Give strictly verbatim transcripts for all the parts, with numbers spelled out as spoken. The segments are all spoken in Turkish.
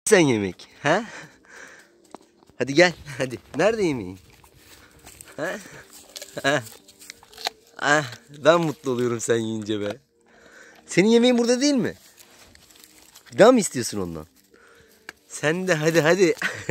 Sen yemek, ha? Hadi gel, hadi. Nerede yemeğin? Ha? Ha? Ah, ben mutlu oluyorum sen yiyince be. Senin yemeğin burada değil mi? Daha mı istiyorsun ondan? Sen de hadi hadi.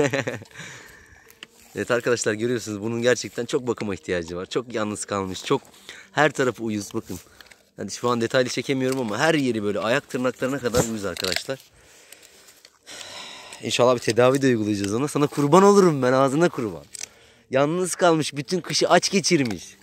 Evet arkadaşlar, görüyorsunuz bunun gerçekten çok bakıma ihtiyacı var. Çok yalnız kalmış. Çok her tarafı uyuz, bakın. Hadi şu an detaylı çekemiyorum ama her yeri böyle ayak tırnaklarına kadar uyuz arkadaşlar. İnşallah bir tedavi de uygulayacağız ona. Sana kurban olurum ben, ağzına kurban. Yalnız kalmış, bütün kışı aç geçirmiş.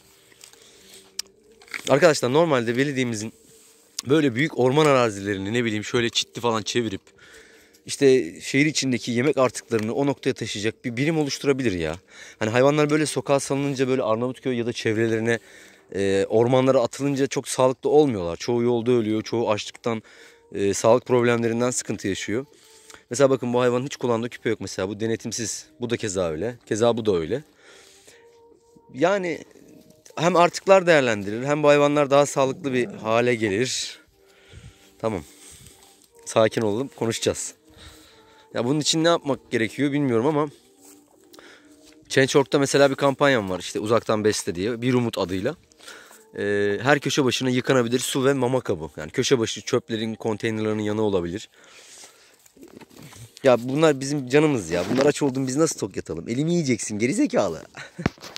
Arkadaşlar normalde belediyemizin böyle büyük orman arazilerini, ne bileyim, şöyle çitli falan çevirip işte şehir içindeki yemek artıklarını o noktaya taşıyacak bir birim oluşturabilir ya. Hani hayvanlar böyle sokağa salınınca, böyle Arnavutköy ya da çevrelerine, e, ormanlara atılınca çok sağlıklı olmuyorlar. Çoğu yolda ölüyor, çoğu açlıktan, e, sağlık problemlerinden sıkıntı yaşıyor. Mesela bakın, bu hayvanın hiç kulağında küpe yok mesela. Bu denetimsiz. Bu da keza öyle. Keza bu da öyle. Yani hem artıklar değerlendirilir, hem bu hayvanlar daha sağlıklı bir hale gelir. Tamam. Sakin olalım, konuşacağız. Ya bunun için ne yapmak gerekiyor bilmiyorum ama Change nokta org'da mesela bir kampanyam var, işte uzaktan besle diye, Bir Umut adıyla. Ee, her köşe başına yıkanabilir su ve mama kabı. Yani köşe başı çöplerin, konteynerların yanı olabilir. Ya bunlar bizim canımız ya. Bunlar aç oldum, biz nasıl tok yatalım? Elimi yiyeceksin gerizekalı.